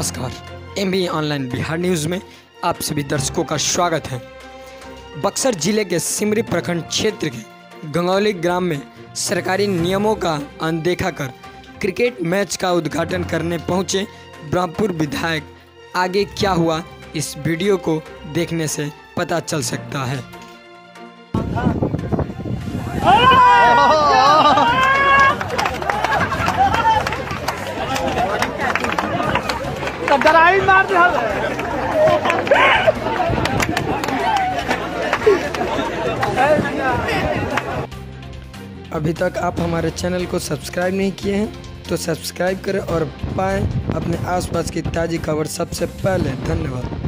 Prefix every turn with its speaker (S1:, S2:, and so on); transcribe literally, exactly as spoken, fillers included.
S1: नमस्कार, M B online Bihar news में आप सभी दर्शकों का स्वागत है। बक्सर जिले के सिमरी प्रखंड क्षेत्र के गंगौली ग्राम में सरकारी नियमों का अनदेखा कर क्रिकेट मैच का उद्घाटन करने पहुंचे ब्रह्मपुर विधायक। आगे क्या हुआ, इस वीडियो को देखने से पता चल सकता है।
S2: डराई मार दिया।
S1: अभी तक आप हमारे चैनल को सब्सक्राइब नहीं किए हैं तो सब्सक्राइब करें और पाएं अपने आसपास की ताज़ी खबर सबसे पहले। धन्यवाद।